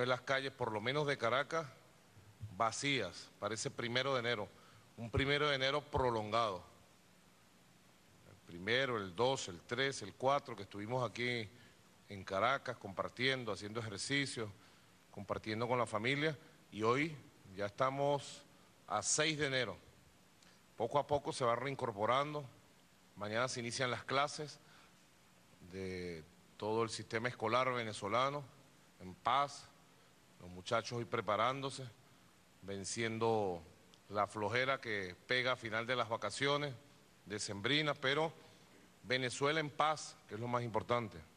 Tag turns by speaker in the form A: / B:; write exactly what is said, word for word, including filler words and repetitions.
A: ver las calles, por lo menos de Caracas, vacías para ese primero de enero. Un primero de enero prolongado. El primero, el dos, el tres, el cuatro, que estuvimos aquí en Caracas compartiendo, haciendo ejercicios, compartiendo con la familia, y hoy ya estamos a seis de enero. Poco a poco se va reincorporando. Mañana se inician las clases de todo el sistema escolar venezolano, en paz, los muchachos hoy preparándose, venciendo la flojera que pega a final de las vacaciones decembrinas, pero Venezuela en paz, que es lo más importante.